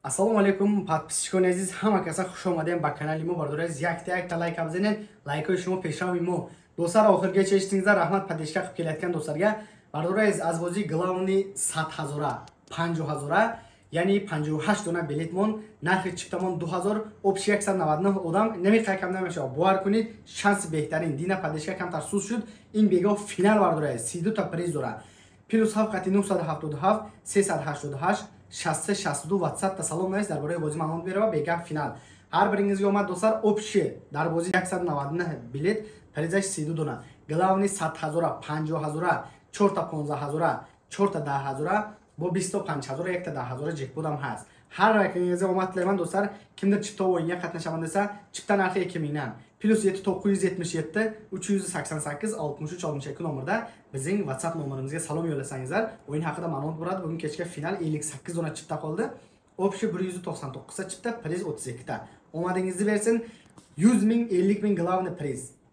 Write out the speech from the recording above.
Ассалому алейкум, подписчикони азиз, ҳама каса хуш омадем ба канали мо. Бардораз як лайк абзанед. Лайкои шумо пешрави мо. Досар охирга чештингиза раҳмат падешка қиб келаткан досарга. Бардораз аз бозӣ главни 100,000, 50,000, яъни 58 дона билет мон, нархи чиптамон 2000, общ 199 одам. Намиқай кам намеша. Бовар кунед, шанси беҳтарин. Дина падешка камтар суз шуд. Ин бегоҳ финал бардораз. 32 та приз дора. плюс 7 977 388 6362 WhatsApp та салом наист дар бораи бозӣ маълумот берава бега финал. Ҳар бирингизга омад досар общи дар бозӣ 199 билет, призаш 32 дона. Главни 100,000, 50,000, 4 та 15,000, 4 та 10,000 бо 25,000, 1 та 10,000 ҷекпот ҳам ҳаст. Ҳар рақамингизга омад тилайман досар кимдир чипта оинга қатнашавандаса чипта нархи 2 миңнан. Плюс 7 977 388 63 62 номерда bizning WhatsApp nomerimizga salom yo'lasangizlar, o'yin haqida ma'lumot beradi. Bugun kechga final 58 dona chipta qoldi. Общий 199 ta chipta, priz 32 ta. Omadingizni bersin. 100 ming, 50 ming главный priz.